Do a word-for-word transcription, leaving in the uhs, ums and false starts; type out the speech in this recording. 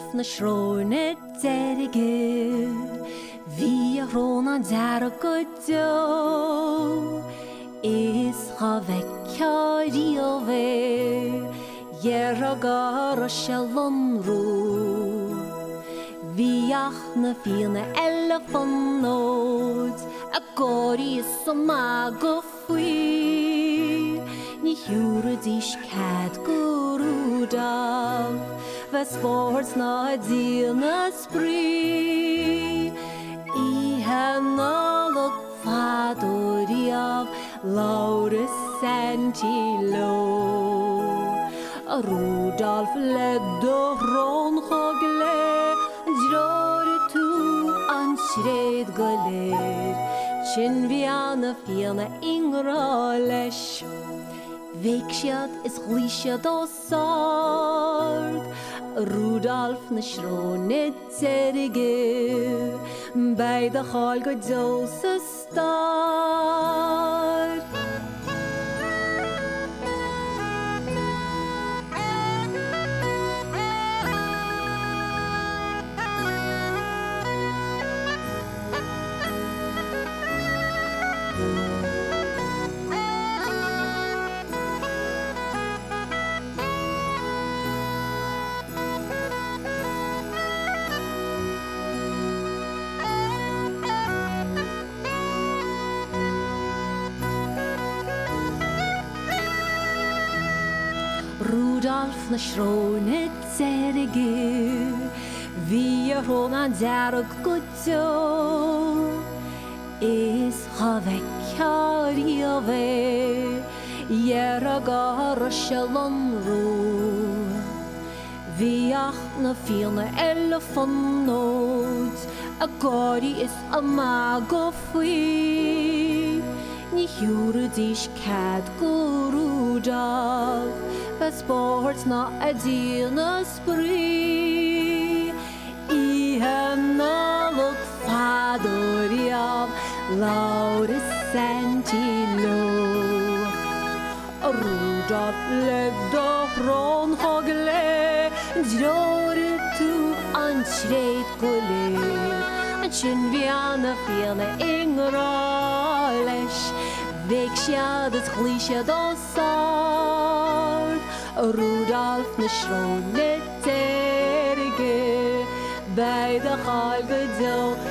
na shrone derige vi rona der godo is havekari ove yeragar shalom ru viach na fina elefanot agori samagofui ni hurdish kat gurudav was sports na dina spree I hanalok fadoriav Laurus Santilo Rudolf leddo ron hogle Dror tu anshred goler Chin viana fiana ingralesh Vekshat is glishad osard Rudolf na shrone zerige Bij de halge dose star Rudolf na shrone zerige vi rona der godo is havekari ove yeragar shalom ru viach na fina elefanot agori is amagofui ni hurdish kat gurudav sports na adina spree I hanalok fadoriav Laurus Santilo Rudolf leddo ron hogle Dror tu anshred goler Chin viana fiana ingralesh Vekshat is glishad osard Rudolf na shrone terige bij de halge